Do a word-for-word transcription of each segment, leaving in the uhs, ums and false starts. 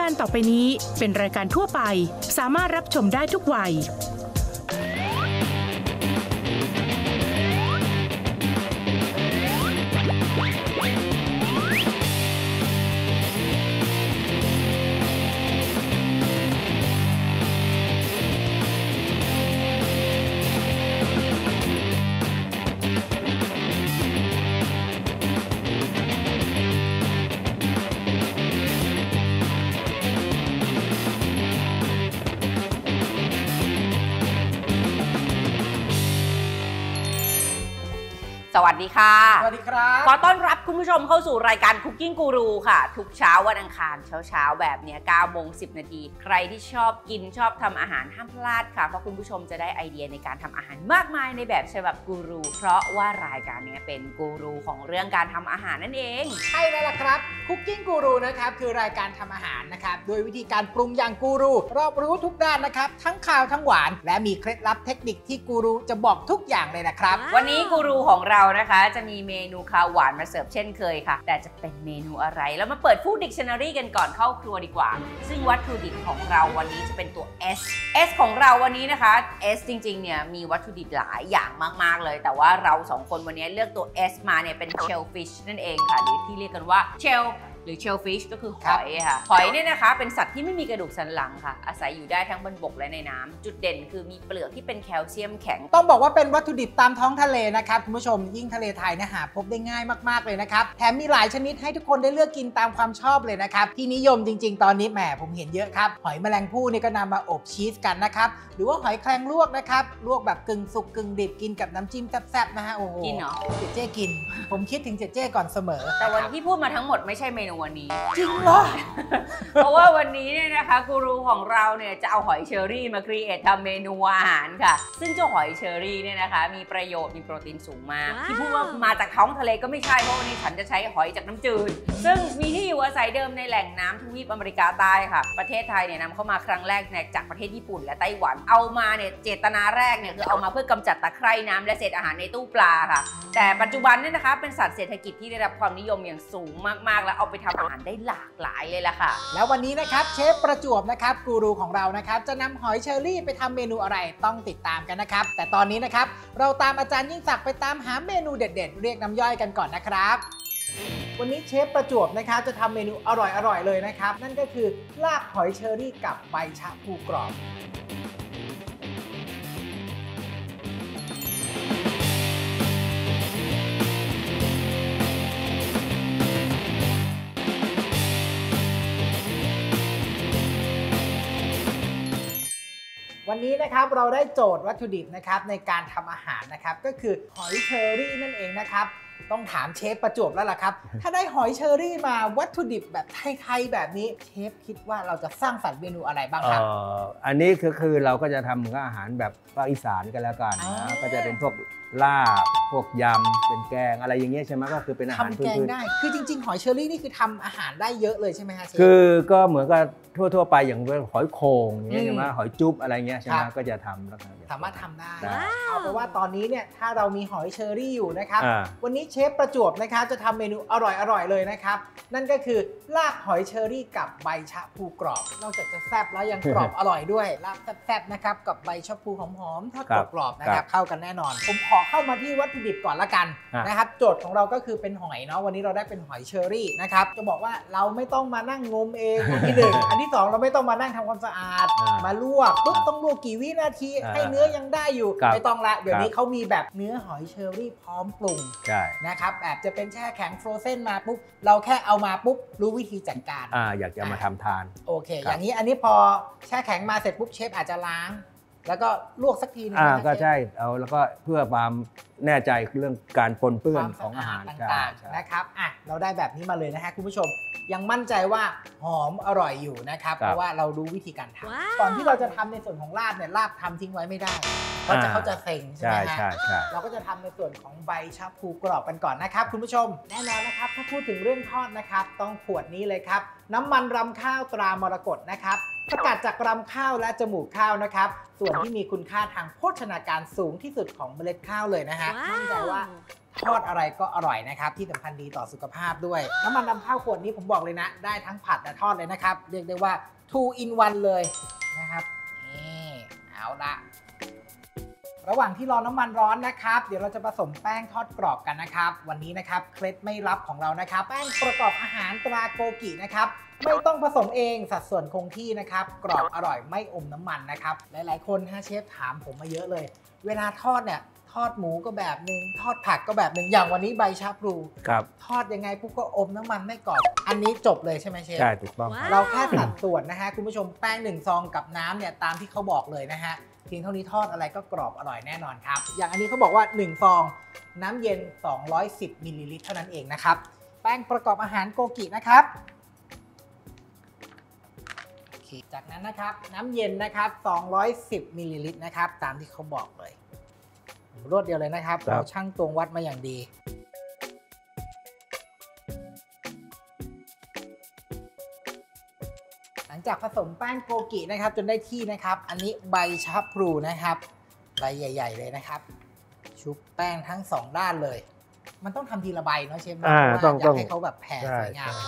การต่อไปนี้เป็นรายการทั่วไปสามารถรับชมได้ทุกวัยสวัสดีค่ะสวัสดีครับขอต้อนรับคุณผู้ชมเข้าสู่รายการ Cooking Guru ค่ะทุกเช้าวันอังคารเช้าๆแบบนี้ เก้าโมงสิบนาทีใครที่ชอบกินชอบทำอาหารห้ามพลาดค่ะเพราะคุณผู้ชมจะได้ไอเดียในการทำอาหารมากมายในแบบฉบับกูรูเพราะว่ารายการนี้เป็นกูรูของเรื่องการทำอาหารนั่นเองใช่แล้วล่ะครับ Cooking Guru นะครับคือรายการทำอาหารนะครับโดยวิธีการปรุงอย่างกูรูรอบรู้ทุกด้านนะครับทั้งข่าวทั้งหวานและมีเคล็ดลับเทคนิคที่กูรูจะบอกทุกอย่างเลยนะครับวันนี้กูรูของเรานะคะจะมีเมนูข้าวหวานมาเสิร์ฟเช่นเคยค่ะแต่จะเป็นเมนูอะไรแล้วมาเปิดฟู้ดดิกชันนารีกันก่อนเข้าครัวดีกว่าซึ่งวัตถุดิบของเราวันนี้จะเป็นตัว S S ของเราวันนี้นะคะ S จริงๆเนี่ยมีวัตถุดิบหลายอย่างมากๆเลยแต่ว่าเราสองคนวันนี้เลือกตัว S มาเนี่ยเป็น shellfish นั่นเองค่ะหรือที่เรียกกันว่า shellหรือ shellfish ก็คือหอยค่ะหอยเนี่ยนะคะเป็นสัตว์ที่ไม่มีกระดูกสันหลังค่ะอาศัยอยู่ได้ทั้งบนบกและในน้ำจุดเด่นคือมีเปลือกที่เป็นแคลเซียมแข็งต้องบอกว่าเป็นวัตถุดิบตามท้องทะเลนะครับคุณผู้ชมยิ่งทะเลไทยเนี่ยหาพบได้ง่ายมากๆเลยนะครับแถมมีหลายชนิดให้ทุกคนได้เลือกกินตามความชอบเลยนะครับที่นิยมจริงๆตอนนี้แหมผมเห็นเยอะครับหอยแมลงภู่นี่ก็นำมาอบชีสกันนะครับหรือว่าหอยแครงลวกนะครับลวกแบบกึ่งสุกกึ่งดิบกินกับน้ำจิ้มแซ่บๆนะฮะโอ้โหกินเหรอเจเจ๊กินผมคิดถึงเจเจ๊ก่อนเสมอแต่วันที่พูดมาทั้งหมดไม่ใช่เมนูวันนี้จริงเหรอเพราะว่าวันนี้เนี่ยนะคะกูรูของเราเนี่ยจะเอาหอยเชอรี่มาครีเอททำเมนูอาหารค่ะซึ่งเจ้าหอยเชอรี่เนี่ยนะคะมีประโยชน์มีโปรตีนสูงมากที่พูดว่ามาจากท้องทะเลก็ไม่ใช่เพราะวันนี้ฉันจะใช้หอยจากน้ำจืดซึ่งมีที่อยู่อาศัยเดิมในแหล่งน้ำทวีปอเมริกาใต้ค่ะประเทศไทยเนี่ยนำเข้ามาครั้งแรกจากประเทศญี่ปุ่นและไต้หวันเอามาเนี่ยเจตนาแรกเนี่ยคือเอามาเพื่อกำจัดตะไคร่น้ำและเศษอาหารในตู้ปลาค่ะแต่ปัจจุบันเนี่ยนะคะเป็นสัตว์เศรษฐกิจที่ได้รับความนิยมอย่างสูงมากๆและเอาไปทำอาหารได้หลากหลายเลยล่ะค่ะแล้ววันนี้นะครับเชฟประจวบนะครับกูรูของเรานะครับจะนำหอยเชอรี่ไปทำเมนูอะไรต้องติดตามกันนะครับแต่ตอนนี้นะครับเราตามอาจารย์ยิ่งศักดิ์ไปตามหาเมนูเด็ดๆเรียกน้ำย่อยกันก่อนนะครับวันนี้เชฟประจวบนะครับจะทำเมนูอร่อยๆเลยนะครับนั่นก็คือลาบหอยเชอรี่กับใบชะพลูกรอบวันนี้นะครับเราได้โจทย์วัตถุดิบนะครับในการทำอาหารนะครับก็คือหอยเชอรี่นั่นเองนะครับต้องถามเชฟประจวบแล้วล่ะครับถ้าได้หอยเชอรี่มาวัตถุดิบแบบไทยๆแบบนี้เชฟคิดว่าเราจะสร้างสรรค์เมนูอะไรบ้างครับอ, อันนี้คือคือเราก็จะทำเหมือนอาหารแบบภาคอีสานกันแล้วกันนะก็จะเป็นพวกลาบพวกยำเป็นแกงอะไรอย่างเงี้ยใช่ไหมก็คือเป็นอาหารพื้นๆทำแกงได้คือจริงๆหอยเชอรี่นี่คือทำอาหารได้เยอะเลยใช่ไหมฮะเชฟคือก็เหมือนกับทั่วๆไปอย่างหอยโข่งอย่างเงี้ยใช่ไหมหอยจุ๊บอะไรเงี้ยใช่ไหมก็จะทำแล้วสามารถทำได้เอาเป็นว่าตอนนี้เนี่ยถ้าเรามีหอยเชอรี่อยู่นะครับวันนี้เชฟประจวบนะครับจะทำเมนูอร่อยๆเลยนะครับนั่นก็คือลาบหอยเชอรี่กับใบชะพลูกรอบนอกจากจะแซ่บแล้วยังกรอบอร่อยด้วยลาบแซ่บๆนะครับกับใบชะพลูหอมๆทอดกรอบๆนะครับเข้ากันแน่นอนผมขอเข้ามาที่วัตถุดิบก่อนละกันนะครับโจทย์ของเราก็คือเป็นหอยเนาะวันนี้เราได้เป็นหอยเชอรี่นะครับจะบอกว่าเราไม่ต้องมานั่งงมเองอันที่หนึ่งอันที่สองเราไม่ต้องมานั่งทำความสะอาดมาลวกปุ๊บต้องลวกกี่วินาทีให้เนื้อยังได้อยู่ไม่ต้องละเดี๋ยวนี้เขามีแบบเนื้อหอยเชอรี่พร้อมปรุงนะครับแบบจะเป็นแช่แข็งโฟรเซนมาปุ๊บเราแค่เอามาปุ๊บรู้วิธีจัดการอ่าอยากจะมาทำทานโอเคอย่างนี้อันนี้พอแช่แข็งมาเสร็จปุ๊บเชฟอาจจะล้างแล้วก็ลวกสักทีนึงอ่าก็ใช่เอาแล้วก็เพื่อความแน่ใจเรื่องการปนเปื้อนของอาหารต่างๆนะครับอ่ะเราได้แบบนี้มาเลยนะฮะคุณผู้ชมยังมั่นใจว่าหอมอร่อยอยู่นะครับเพราะว่าเรารู้วิธีการทำก่อนที่เราจะทำในส่วนของลาบเนี่ยลาบทำทิ้งไว้ไม่ได้เพราะจะเขาจะเซ็งใช่ไหมฮะเราก็จะทำในส่วนของใบชะพลูกรอบกันก่อนนะครับคุณผู้ชมแน่นอนนะครับถ้าพูดถึงเรื่องทอดนะครับต้องขวดนี้เลยครับน้ำมันรำข้าวตรามรกตนะครับสกัดจากรำข้าวและจมูกข้าวนะครับส่วนที่มีคุณค่าทางโภชนาการสูงที่สุดของเมล็ดข้าวเลยนะฮะมั่นใจว่าททอดอะไรก็อร่อยนะครับที่สำคัญดีต่อสุขภาพด้วยน้ำมันนำเข้าขวดนี้ผมบอกเลยนะได้ทั้งผัดและทอดเลยนะครับเรียกได้ว่า two in one เลยนะครับนี่เอาละระหว่างที่รอน้ำมันร้อนนะครับเดี๋ยวเราจะผสมแป้งทอดกรอบกันนะครับวันนี้นะครับเคล็ดไม่ลับของเรานะครับแป้งประกอบอาหารตราโกกินะครับไม่ต้องผสมเองสัดส่วนคงที่นะครับกรอบอร่อยไม่อมน้ำมันนะครับหลายๆคนฮะเชฟถามผมมาเยอะเลยเวลาทอดเนี่ยทอดหมูก็แบบนึงทอดผักก็แบบนึงอย่างวันนี้ใบชาพลูครับทอดยังไงปุ๊บก็อมน้ำมันไม่กรอบอันนี้จบเลยใช่ไหมเชฟใช่ถูกต้องเราแค่สัดส่วนนะฮะคุณผู้ชมแป้งหนึ่งซองกับน้ำเนี่ยตามที่เขาบอกเลยนะฮะเพียงเท่านี้ทอดอะไรก็กรอบอร่อยแน่นอนครับอย่างอันนี้เขาบอกว่าหนึ่งซองน้ำเย็นสองร้อยสิบมิลลิลิตรเท่านั้นเองนะครับแป้งประกอบอาหารโกกินะครับจากนั้นนะครับน้ำเย็นนะครับสองร้อยสิบมิลลิลิตรนะครับตามที่เขาบอกเลยรวดเดียวเลยนะครับเราช่างตวงวัดมาอย่างดีหลังจากผสมแป้งโกกินะครับจนได้ที่นะครับอันนี้ใบชะพลูนะครับใบใหญ่ๆเลยนะครับชุบแป้งทั้งสองด้านเลยมันต้องทำทีละใบเนาะเชฟนะเพราะว่าอยากให้เขาแบบแผ่สวยงาม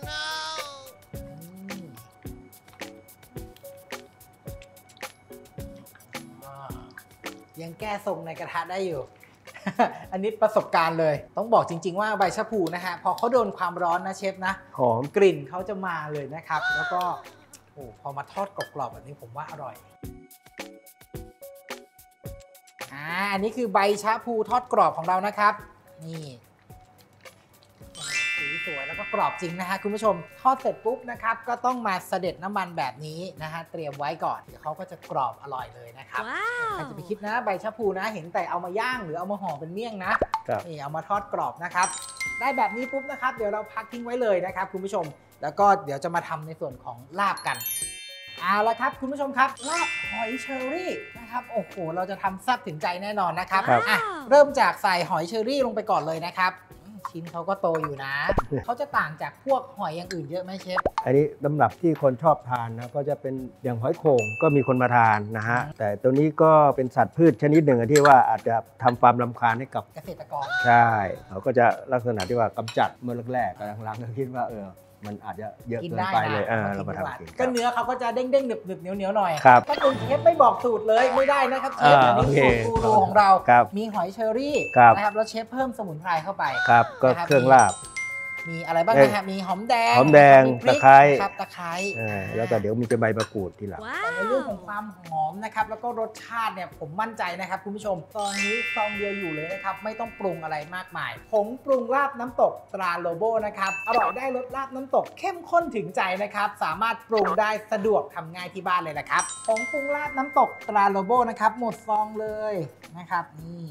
ยังแก้ทรงในกระทะได้อยู่ อันนี้ประสบการณ์เลยต้องบอกจริงๆว่าใบชะพูนะฮะพอเขาโดนความร้อนนะเชฟนะหอมกลิ่นเขาจะมาเลยนะครับแล้วก็โอ้พอมาทอดกรอบๆแบบนี้ผมว่าอร่อยอ่าอันนี้คือใบชะพูทอดกรอบของเรานะครับนี่สีสวยแล้วก็กรอบจริงนะฮะคุณผู้ชมทอดเสร็จปุ๊บนะครับก็ต้องมาเสด็จน้ำมันแบบนี้นะฮะเตรียมไว้ก่อนเดี๋ยวเขาก็จะกรอบอร่อยเลยนะครับใครจะไปคิดนะใบชะพูนะเห็นแต่เอามาย่างหรือเอามาห่อเป็นเมี่ยงนะนี่เอามาทอดกรอบนะครับได้แบบนี้ปุ๊บนะครับเดี๋ยวเราพักทิ้งไว้เลยนะครับคุณผู้ชมแล้วก็เดี๋ยวจะมาทำในส่วนของลาบกันเอาละครับคุณผู้ชมครับลาบหอยเชอรี่นะครับโอ้โหเราจะทำแซ่บถึงใจแน่นอนนะครับอ่ะเริ่มจากใส่หอยเชอรี่ลงไปก่อนเลยนะครับชิ้นเขาก็โตอยู่นะ เขาจะต่างจากพวกหอยอย่างอื่นเยอะไหมเชฟอันนี้สำหรับที่คนชอบทานนะก็จะเป็นอย่างหอยโข่งก็มีคนมาทานนะฮะแต่ตัวนี้ก็เป็นสัตว์พืชชนิดหนึ่งที่ว่าอาจจะทำความรำคาญให้กับเกษตรกรใช่เขาก็จะลักษณะที่ว่ากำจัดเมื่อแรกๆกำลังๆก็คิดว่าเออมันอาจจะเยอะเกินไปเลยเรามาทำกินก็เนื้อเขาก็จะเด้งๆหนึบๆเหนียวๆหน่อยถ้าคุณเชฟไม่บอกสูตรเลยไม่ได้นะครับเชฟอันนี้สูตรกูรูของเรามีหอยเชอรี่นะครับแล้วเชฟเพิ่มสมุนไพรเข้าไปครับก็เครื่องลาบมีอะไรบ้างนะฮะมีหอมแดงหอมแดงตะไคร้ครับตะไคร้แล้วก็เดี๋ยวมีจะใบมะกรูดทีหลังแต่ในเรื่องของความหอมนะครับแล้วก็รสชาติเนี่ยผมมั่นใจนะครับคุณผู้ชมตอนนี้ซองเดียวอยู่เลยนะครับไม่ต้องปรุงอะไรมากมายผงปรุงลาบน้ำตกตราโลโบนะครับอร่อยได้รสลาบน้ำตกเข้มข้นถึงใจนะครับสามารถปรุงได้สะดวกทำง่ายที่บ้านเลยนะครับผงปรุงลาบน้ำตกตราโลโบนะครับหมดซองเลยนะครับนี่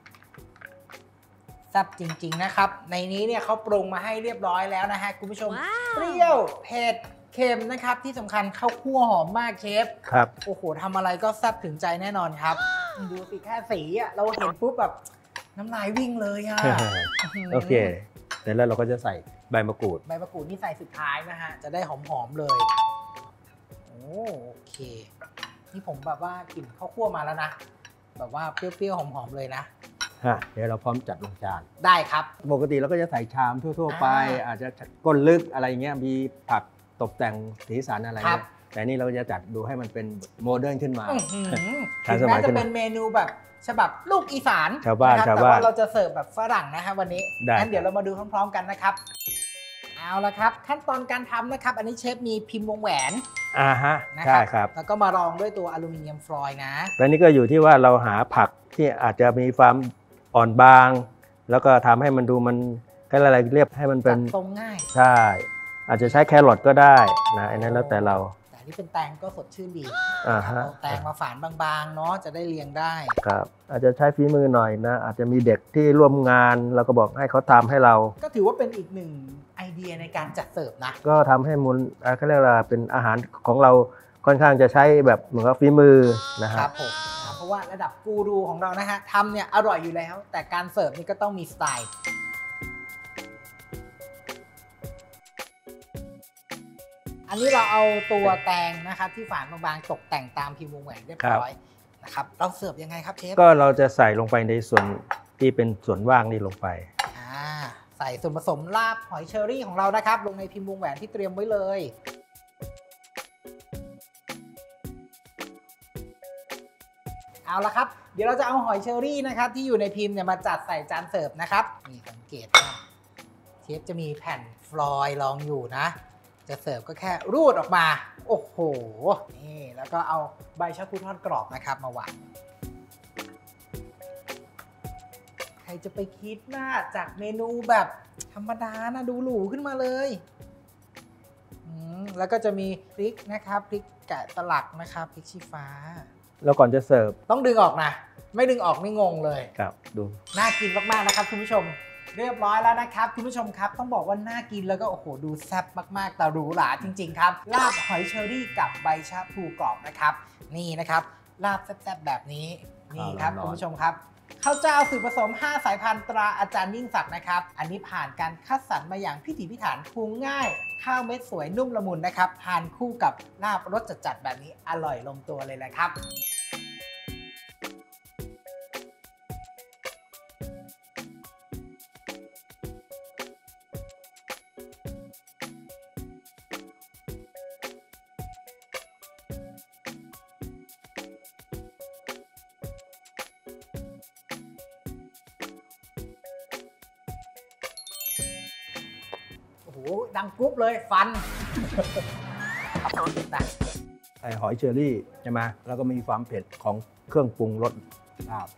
แซ่บจริงๆนะครับในนี้เนี่ยเขาปรุงมาให้เรียบร้อยแล้วนะฮะคุณผู้ชมเปรี้ยวเผ็ดเค็มนะครับที่สำคัญข้าวคั่วหอมมากเชฟครับโอ้โหทำอะไรก็แซ่บถึงใจแน่นอนครับดูสิแค่สีอ่ะเราเห็นปุ๊บแบบน้ำลายวิ่งเลยอ่ะโอเคแต่แล้วเราก็จะใส่ใบมะกรูดใบมะกรูดนี่ใส่สุดท้ายนะฮะจะได้หอมๆเลยโอ้โอเคนี่ผมแบบว่ากลิ่นข้าวคั่วมาแล้วนะแบบว่าเปรี้ยวๆหอมๆเลยนะเดี๋ยวเราพร้อมจัดลงจานได้ครับปกติเราก็จะใส่ชามทั่วๆไปอาจจะก้นลึกอะไรเงี้ยมีผักตกแต่งสีสันอะไรเงี้ยแต่นี่เราจะจัดดูให้มันเป็นโมเดิร์นขึ้นมาถึงแม้จะเป็นเมนูแบบฉบับลูกอีสานชาวบ้านแต่ว่าเราจะเสิร์ฟแบบฝรั่งนะครับวันนี้งั้นเดี๋ยวเรามาดูพร้อมๆกันนะครับเอาละครับขั้นตอนการทำนะครับอันนี้เชฟมีพิมพ์วงแหวนอ่าฮะใช่ครับแล้วก็มารองด้วยตัวอลูมิเนียมฟอยล์นะแล้วนี่ก็อยู่ที่ว่าเราหาผักที่อาจจะมีความอ่อนบางแล้วก็ทำให้มันดูมันก็อะไรเรียบให้มันเป็นตรงง่ายใช่อาจจะใช้แครอทก็ได้นะอันนั้นแล้วแต่เราแต่นี่เป็นแตงก็สดชื่นดีอ่าฮะแตงมาฝานบางๆเนาะจะได้เรียงได้ครับอาจจะใช้ฝีมือหน่อยนะอาจจะมีเด็กที่ร่วมงานเราก็บอกให้เขาทำให้เราก็ถือว่าเป็นอีกหนึ่งไอเดียในการจัดเสิร์ฟนะก็ทำให้มูลเขาเรียกว่าเป็นอาหารของเราค่อนข้างจะใช้แบบเหมือนกับฝีมือนะครับผมเพราะว่าระดับกูรูของเรานะฮะทำเนี่ยอร่อยอยู่แล้วแต่การเสิร์ฟนี่ก็ต้องมีสไตล์อันนี้เราเอาตัวแตงนะครับที่ฝานบางๆตกแต่งตามพิมพ์วงแหวนเรียบร้อยนะครับเราเสิร์ฟยังไงครับเชฟก็เราจะใส่ลงไปในส่วนที่เป็นส่วนว่างนี่ลงไปใส่ส่วนผสมลาบหอยเชอรี่ของเรานะครับลงในพิมพ์วงแหวนที่เตรียมไว้เลยเอาละครับเดี๋ยวเราจะเอาหอยเชอรี่นะครับที่อยู่ในพิมพ์เนี่ยมาจัดใส่จานเสิร์ฟนะครับนี่สังเกตว่าเชฟจะมีแผ่นฟลอยล์รองอยู่นะจะเสิร์ฟก็แค่รูดออกมาโอ้โหนี่แล้วก็เอาใบชะพลูทอดกรอบนะครับมาวางใครจะไปคิดว่าจากเมนูแบบธรรมดานะดูหรูขึ้นมาเลยแล้วก็จะมีพริกนะครับพริกแกะสลักนะครับพริกชี้ฟ้าแล้วก่อนจะเสิร์ฟต้องดึงออกนะไม่ดึงออกนี่งงเลยครับดูน่ากินมากๆนะครับคุณผู้ชมเรียบร้อยแล้วนะครับคุณผู้ชมครับต้องบอกว่าน่ากินแล้วก็โอ้โหดูแซ่บมากๆแต่หรูหราจริงๆครับลาบหอยเชอรี่กับใบชะพลูกรอบนะครับนี่นะครับลาบแซ่บๆแบบนี้นี่ครับคุณผู้ชมครับข้าวเจ้าสูตรผสมห้าสายพันธุ์ตราอาจารย์ยิ่งศักดิ์นะครับอันนี้ผ่านการคัดสรรมาอย่างพิถีพิถันปรุงง่ายข้าวเม็ดสวยนุ่มละมุนนะครับทานคู่กับลาบรสจัดๆแบบนี้อร่อยลงตัวเลยแหละครับโอ้โหดังกรุ๊ปเลยฟันไอหอยเชอรี่ใช่ไหมแล้วก็มีความเผ็ดของเครื่องปรุงรสลาบ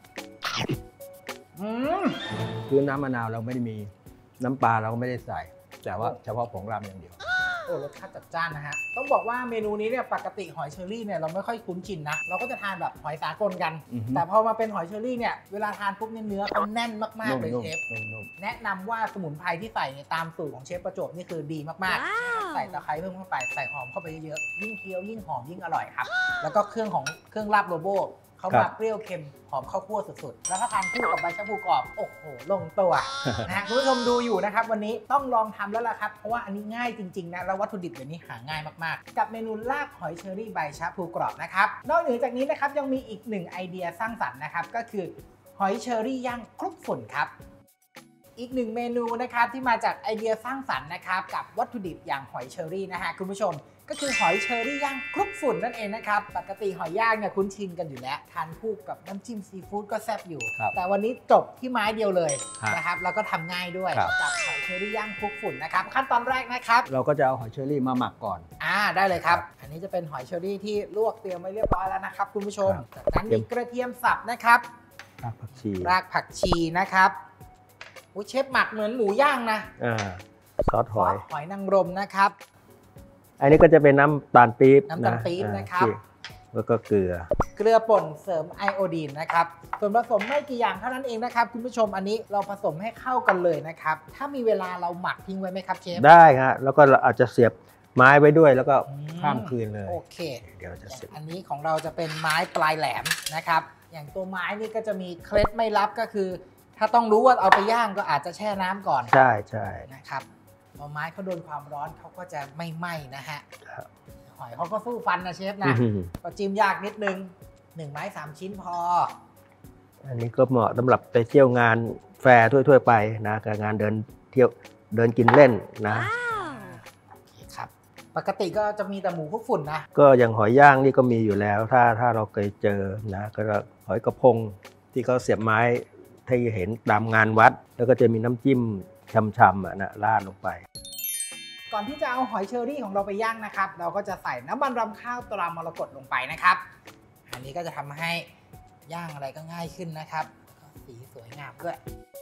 คือน้ำมะนาวเราไม่ได้มีน้ำปลาเราก็ไม่ได้ใส่แต่ว่าเฉพาะผงรำอย่างเดียวโอ้รสชาติจัดจ้านนะฮะต้องบอกว่าเมนูนี้เนี่ยปกติหอยเชอรี่เนี่ยเราไม่ค่อยคุ้นชินนะเราก็จะทานแบบหอยสากลกันแต่พอมาเป็นหอยเชอรี่เนี่ยเวลาทานปุ๊บเนื้อเขาแน่นมากๆเลยเชฟแนะนำว่าสมุนไพรที่ใส่เนี่ยตามสูตรของเชฟประจวบนี่คือดีมากๆใส่ตะไคร้เพิ่มเข้าไปใส่หอมเข้าไปเยอะๆยิ่งเคี้ยวยิ่งหอมยิ่งอร่อยครับแล้วก็เครื่องของเครื่องลาบโลโบเขามาเปรี้ยวเค็มหอมข้าวคั่วสุดๆแล้วถ้าทานคู่กับใบชะพลูกรอบโอ้โหลงตัวนะฮะคุณผู้ชมดูอยู่นะครับวันนี้ต้องลองทำแล้วล่ะครับเพราะว่าอันนี้ง่ายจริงๆนะแล้ววัตถุดิบเดี๋ยวนี้หาง่ายมากๆกับเมนูลาบหอยเชอรี่ใบชะพลูกรอบนะครับนอกเหนือจากนี้นะครับยังมีอีกหนึ่งไอเดียสร้างสรรค์นะครับก็คือหอยเชอรี่ย่างคลุกฝุ่นครับอีกหนึ่งเมนูนะครับที่มาจากไอเดียสร้างสรรค์นะครับกับวัตถุดิบอย่างหอยเชอรี่นะฮะคุณผู้ชมก็คือหอยเชอรี่ย่างคลุกฝุ่นนั่นเองนะครับปกติหอยย่างเนี่ยคุ้นชินกันอยู่แล้วทานคู่กับน้ำจิ้มซีฟู้ดก็แซ่บอยู่แต่วันนี้จบที่ไม้เดียวเลยนะครับแล้วก็ทำง่ายด้วยกับหอยเชอรี่ย่างคลุกฝุ่นนะครับขั้นตอนแรกนะครับเราก็จะเอาหอยเชอรี่มาหมักก่อนอ่าได้เลยครับอันนี้จะเป็นหอยเชอรี่ที่ลวกเตรียมไว้เรียบร้อยแล้วนะครับคุณผู้ชมจากนั้นมีกระเทียมสับนะครับรากผักชีรากผักชีนะครับอุ้ยเชฟหมักเหมือนหมูย่างนะอ่าซอสหอยหอยนางรมนะครับอันนี้ก็จะเป็นน้ำตาลปี๊บน้ำตาลปี๊บนะครับแล้วก็เกลือเกลือป่นเสริมไอโอดีนนะครับส่วนผสมไม่กี่อย่างเท่านั้นเองนะครับคุณผู้ชมอันนี้เราผสมให้เข้ากันเลยนะครับถ้ามีเวลาเราหมักทิ้งไว้ไหมครับเชฟได้ครับแล้วก็อาจจะเสียบไม้ไว้ด้วยแล้วก็ข้ามคืนเลยโอเคเดี๋ยวจะเสียบอันนี้ของเราจะเป็นไม้ปลายแหลมนะครับอย่างตัวไม้นี่ก็จะมีเคล็ดไม่ลับก็คือถ้าต้องรู้ว่าเอาไปย่างก็อาจจะแช่น้ำก่อนใช่ใช่นะครับพอไม้เขาโดนความร้อนเขาก็จะไม่ไหม้นะฮะหอยเขาก็สู้ฟันนะเชฟนะก็จิ้มยากนิดนึงหนึ่งไม้สามชิ้นพออันนี้ก็เหมาะสำหรับไปเที่ยวงานแฟร์ทั่วๆไปนะกับงานเดินเที่ยวเดินกินเล่นนะครับปกติก็จะมีแต่หมูคลุกฝุ่นนะก็อย่างหอยย่างนี่ก็มีอยู่แล้วถ้าถ้าเราเคยเจอนะก็หอยกระพงที่เขาเสียบไม้ที่เห็นตามงานวัดแล้วก็จะมีน้ำจิ้มช่ำๆนะราดลงไปก่อนที่จะเอาหอยเชอรี่ของเราไปย่างนะครับเราก็จะใส่น้ำมันรำข้าวตรามรกตลงไปนะครับอันนี้ก็จะทำให้ย่างอะไรก็ง่ายขึ้นนะครับสีสวยงามด้วย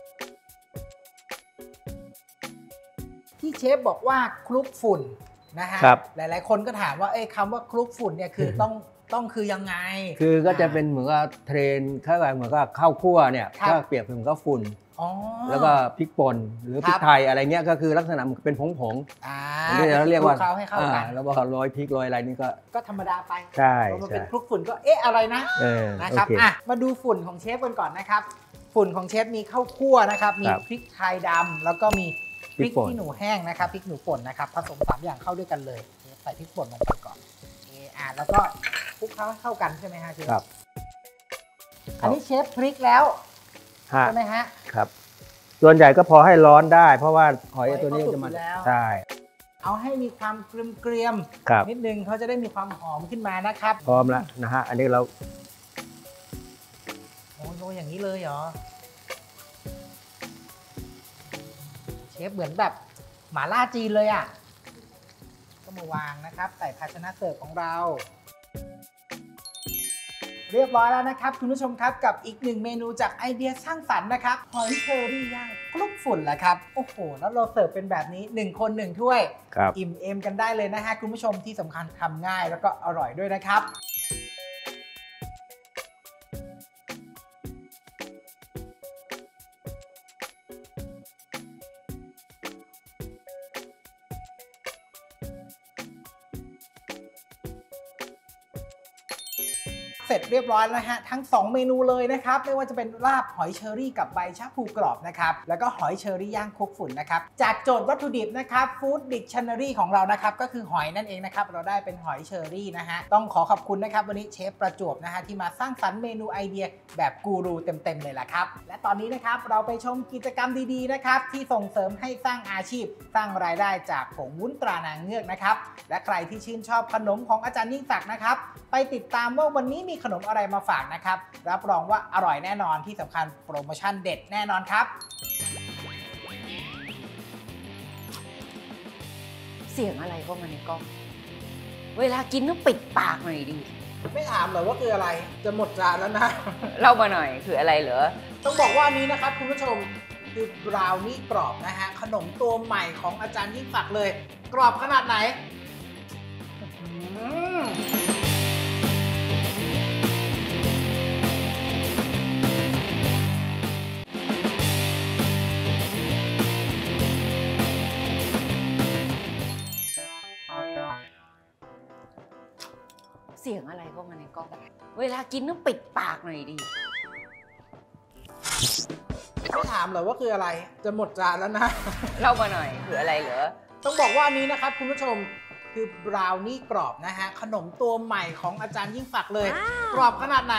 ที่เชฟบอกว่าคลุกฝุ่นนะฮะหลายๆคนก็ถามว่าเอ้คำว่าคลุกฝุ่นเนี่ยคือต้องต้องคือยังไงคือก็จะเป็นเหมือนกับเทรนข้าวเหมือนกับข้าวคั่วเนี่ยก็เปรียบเหมือนกับฝุ่นแล้วก็พริกป่นหรือพริกไทยอะไรเงี้ยก็คือลักษณะเป็นผงผงที่เราเรียกว่าเคล้าให้เข้ากันแล้วพอโรยพริกโรยอะไรนี่ก็ก็ธรรมดาไปใช่พอมันเป็นคลุกฝุ่นก็เอ๊ะอะไรนะนะครับอ่ะมาดูฝุ่นของเชฟกันก่อนนะครับฝุ่นของเชฟมีข้าวคั่วนะครับมีพริกไทยดำแล้วก็มีพริกขี้หนูแห้งนะครับพริกหนูป่นนะครับผสมสามอย่างเข้าด้วยกันเลยใส่พริกป่นลงไปก่อนอ่ะแล้วก็คลุกเคล้าให้เข้ากันใช่ไหมฮะเชฟครับอันนี้เชฟพริกแล้วใช่ไหมฮะครับส่วนใหญ่ก็พอให้ร้อนได้เพราะว่าหอยตัวนี้จะมาใช่เอาให้มีความเกรียมๆนิดนึงเขาจะได้มีความหอมขึ้นมานะครับพร้อมแล้วนะฮะอันนี้เราโอ้โหอย่างนี้เลยเหรอเชฟเหมือนแบบหม่าล่าจีนเลยอ่ะก็มาวางนะครับใส่ภาชนะเสิร์ฟของเราเรียบร้อยแล้วนะครับคุณผู้ชมครับกับอีกหนึ่งเมนูจากไอเดียสร้างสรรค์นะครับหอยเชอรี่ย่างคลุกฝุ่นแหละครับโอ้โหแล้วเราเสิร์ฟเป็นแบบนี้หนึ่งคนหนึ่งถ้วยอิ่มเอมกันได้เลยนะฮะคุณผู้ชมที่สำคัญทำง่ายแล้วก็อร่อยด้วยนะครับเสร็จเรียบร้อยแล้วฮะทั้งสองเมนูเลยนะครับไม่ว่าจะเป็นลาบหอยเชอรี่กับใบชะพลูกรอบนะครับแล้วก็หอยเชอรี่ย่างคลุกฝุ่นนะครับจากโจทย์วัตถุดิบนะครับฟู้ดดิกชันนารีของเรานะครับก็คือหอยนั่นเองนะครับเราได้เป็นหอยเชอรี่นะฮะต้องขอขอบคุณนะครับวันนี้เชฟประจวบนะฮะที่มาสร้างสรรค์เมนูไอเดียแบบกูรูเต็มๆเลยล่ะครับและตอนนี้นะครับเราไปชมกิจกรรมดีๆนะครับที่ส่งเสริมให้สร้างอาชีพสร้างรายได้จากผงวุ้นตรานางเงือกนะครับและใครที่ชื่นชอบขนมของอาจารย์ยิ่งศักดิ์นะครับไปติดตามว่าวันนี้มีขนมอะไรมาฝากนะครับรับรองว่าอร่อยแน่นอนที่สำคัญโปรโมชั่นเด็ดแน่นอนครับเสียงอะไรเข้ามาในกล้องเวลากินต้องปิดปากหน่อยดิไม่ถามเหรอว่าคืออะไรจะหมดจานแล้วนะเล่ามาหน่อยคืออะไรเหรอต้องบอกว่านี้นะครับคุณผู้ชมคือบราวนี่กรอบนะฮะขนมตัวใหม่ของอาจารย์ยิ่งศักดิ์เลยกรอบขนาดไหนเสียงอะไรเข้ามาในกล้องเวลากินต้องปิดปากหน่อยดิไม่ถามเหรอว่าคืออะไรจะหมดจานแล้วนะเล่ามาหน่อยคืออะไรเหรอต้องบอกว่านี้นะครับคุณผู้ชมคือบราวนี่กรอบนะฮะขนมตัวใหม่ของอาจารย์ยิ่งศักดิ์เลยกรอบขนาดไหน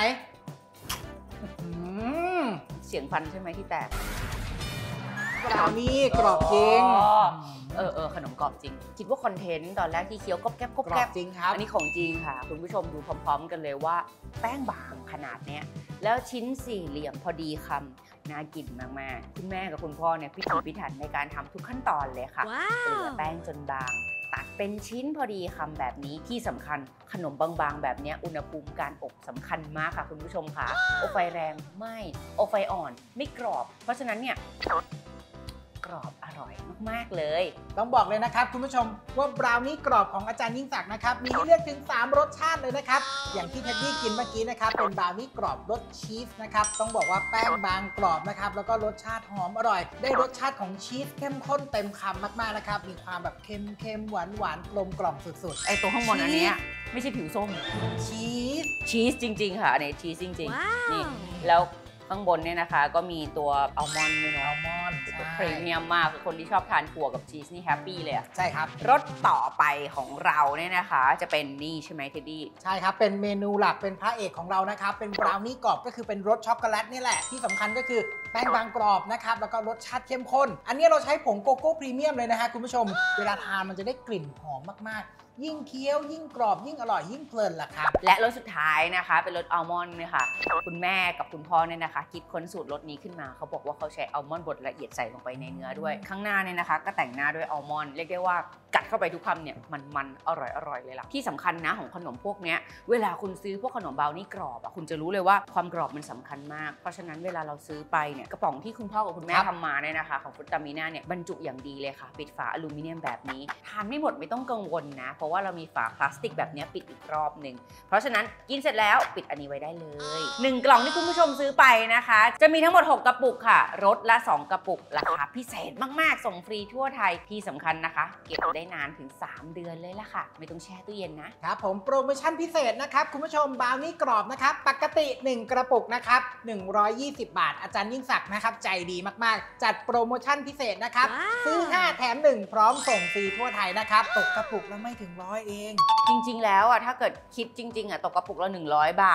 เสียงฟันใช่ไหมที่แตกบราวนี่กรอบจริงเออเออขนมกรอบจริงคิดว่าคอนเทนต์ตอนแรกที่เคี้ยวก็แก๊บก็แก๊บจริงครับอันนี้ของจริงค่ะคุณผู้ชมดูพร้อมๆกันเลยว่าแป้งบางขนาดเนี้ยแล้วชิ้นสี่เหลี่ยมพอดีคำน่ากินมากๆคุณแม่กับคุณพ่อเนี่ยพิถีพิถันในการทำทุกขั้นตอนเลยค่ะเกลี่ยแป้งจนบางตัดเป็นชิ้นพอดีคำแบบนี้ที่สำคัญขนมบางๆแบบนี้อุณหภูมิการอบสำคัญมากค่ะคุณผู้ชมค่ะอบไฟแรงไม่อบไฟอ่อนไม่กรอบเพราะฉะนั้นเนี่ยกรอบอร่อยมากๆเลยต้องบอกเลยนะครับคุณผู้ชมว่าบราวนี่กรอบของอาจารย์ยิ่งศักดิ์นะครับมีให้เลือกถึงสามรสชาติเลยนะครับอย่างที่เท็ดดี้กินเมื่อกี้นะครับเป็นบราวนี่กรอบรสชีสนะครับต้องบอกว่าแป้งบางกรอบนะครับแล้วก็รสชาติหอมอร่อยได้รสชาติของชีสเข้มข้นเต็มคำมากๆนะครับมีความแบบเค็มๆหวานๆกลมกล่อมสุดๆไอตัวข้างบนอันนี้ไม่ใช่ผิวส้มชีสชีสจริงๆค่ะอันนี้ชีสจริงๆนี่แล้วข้างบนเนี่ยนะคะก็มีตัวอัลมอนด์ด้วยเนาะอัลมอนด์พรีเมียมมากคือคนที่ชอบทานถั่วกับชีสนี่แฮปปี้เลยใช่ครับรสต่อไปของเราเนี่ยนะคะจะเป็นนี่ใช่ไหมเท็ดดี้ใช่ครับเป็นเมนูหลักเป็นพระเอกของเรานะครับเป็นบราวนี่กรอบก็คือเป็นรสช็อกโกแลตนี่แหละที่สำคัญก็คือแป้งบางกรอบนะครับแล้วก็รสชาติเข้มข้นอันนี้เราใช้ผงโกโก้พรีเมียมเลยนะฮะคุณผู้ชมเวลาทานมันจะได้กลิ่นหอมมากๆยิ่งเคี้ยวยิ่งกรอบยิ่งอร่อยยิ่งเพลินล่ะครับและรสสุดท้ายนะคะเป็นรสอัลมอนด์เนี่ยค่ะคุณแม่กับคุณพ่อเนี่ยนะคะคิดค้นสูตรรสนี้ขึ้นมาเขาบอกว่าเขาใช้อัลมอนด์บดละเอียดใส่ลงไปในเนื้อด้วยข้างหน้าเนี่ยนะคะก็แต่งหน้าด้วยอัลมอนด์เรียกได้ว่ากัดเข้าไปทุกคำเนี่ยมันมันอร่อยอร่อยเลยล่ะที่สำคัญนะของขนมพวกเนี้ยเวลาคุณซื้อพวกขนมบราวนี่กรอบอ่ะคุณจะรู้เลยว่าความกรอบมันสำคัญมากเพราะฉะนั้นเวลาเราซื้อไปเนี่ยกระป๋องที่คุณพ่อกับคุณแม่ทำมาเนี่ยนะคะของฟรุตตามิน่าเนี่ยบรรจุอย่างดีเลยค่ะปิดฝาอลูมิเนียมแบบนี้ทานไม่หมดไม่ต้องกังวลนะเพราะว่าเรามีฝาพลาสติกแบบนี้ปิดอีกรอบหนึ่งเพราะฉะนั้นกินเสร็จแล้วปิดอันนี้ไว้ได้เลยหนึ่งกล่องที่คุณผู้ชมซื้อไปนะคะจะมีทั้งหมดหกกระปุกค่ะรสละสองกระปุกราคาพิเศษมากๆส่งฟรีทั่วไทยที่สำคัญนะคะเก็บได้นานถึงสามเดือนเลยล่ะค่ะไม่ต้องแช่ตู้เย็นนะครับผมโปรโมชั่นพิเศษนะครับคุณผู้ชมบราวนี่กรอบนะครับปกติหนึ่งกระปุกนะครับหนึ่งร้อยยี่สิบบาทอาจารย์ยิ่งศักดิ์นะครับใจดีมากๆจัดโปรโมชั่นพิเศษนะครับซื้อห้าแถมหนึ่งพร้อมส่งฟรีทั่วไทยนะครับตกกระปุกแล้วไม่ถึงร้อยเองจริงๆแล้วอ่ะถ้าเกิดคิดจริงๆอ่ะตกกระปุกละหนึ่งร้อยบาท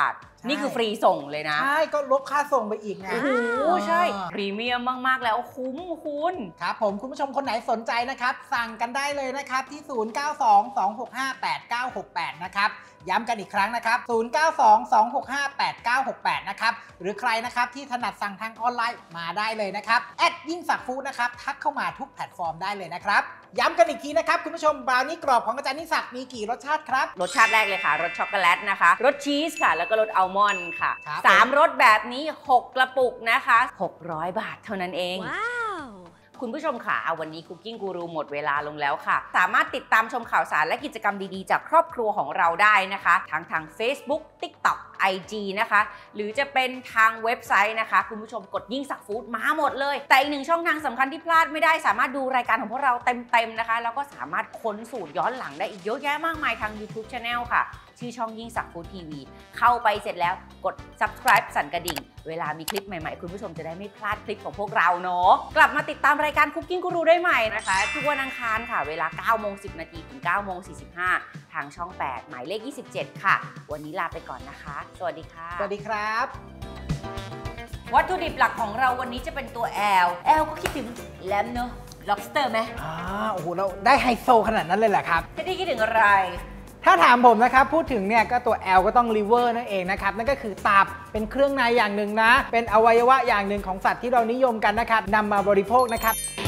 นี่คือฟรีส่งเลยนะใช่ก็ลดค่าส่งไปอีกนะโอ้โหใช่พรีเมียมมากๆแล้วคุ้มคุณครับผมคุณผู้ชมคนไหนสนใจนะครับสั่งกันได้เลยนะครับที่ศูนย์ เก้า สอง สอง หก ห้า แปด เก้า หก แปดนะครับย้ำกันอีกครั้งนะครับศูนย์ เก้า สอง สอง หก ห้า แปด เก้า หก แปดนะครับหรือใครนะครับที่ถนัดสั่งทางออนไลน์มาได้เลยนะครับแอดยิ่งศักดิ์ฟู้ดนะครับทักเข้ามาทุกแพลตฟอร์มได้เลยนะครับย้ำกันอีกทีนะครับคุณผู้ชมบราวนี่กรอบของอาจารย์นิสักมีกี่รสชาติครับรสชาติแรกเลยค่ะรสช็อกโกแลตนะคะรสชีสค่ะแล้วก็รสอัลมอนด์ค่ะสามรสแบบนี้หกกระปุกนะคะหกร้อยบาทเท่านั้นเองว้าวคุณผู้ชมค่ะวันนี้คุกกิ้งกูรูหมดเวลาลงแล้วค่ะสามารถติดตามชมข่าวสารและกิจกรรมดีๆจากครอบครัวของเราได้นะคะทั้งทาง Facebook TikTok ไอ จี นะคะหรือจะเป็นทางเว็บไซต์นะคะคุณผู้ชมกดยิ่งศักดิ์ฟู้ดมาหมดเลยแต่อีกหนึ่งช่องทางสำคัญที่พลาดไม่ได้สามารถดูรายการของพวกเราเต็มๆนะคะแล้วก็สามารถค้นสูตรย้อนหลังได้อีกเยอะแยะมากมายทาง YouTube Channel ค่ะชื่อช่องยิ่งศักดิ์ฟู้ดทีวีเข้าไปเสร็จแล้วกด Subscribe สั่นกระดิ่งเวลามีคลิปใหม่ๆคุณผู้ชมจะได้ไม่พลาดคลิปของพวกเราเนาะกลับมาติดตามรายการคุกกิ้งกูรูได้ใหม่นะคะทุกวันอังคารค่ะเวลา เก้าโมงสิบนาทีถึง เก้าโมงสี่สิบห้าทางช่องแปดหมายเลขยี่สิบเจ็ดค่ะวันนี้ลาไปก่อนนะคะสวัสดีค่ะสวัสดีครับวัตถุดิบหลักของเราวันนี้จะเป็นตัวแอลแอลก็คิดถึงแลมเนอะ lobster ไหมอ่าโอ้โหเราได้ไฮโซขนาดนั้นเลยแหละครับพี่ที่คิดถึงอะไรถ้าถามผมนะครับพูดถึงเนี่ยก็ตัว L ก็ต้อง liver นั่นเองนะครับนั่นก็คือตับเป็นเครื่องในอย่างหนึ่งนะเป็นอวัยวะอย่างหนึ่งของสัตว์ที่เรานิยมกันนะครับนำมาบริโภคนะครับ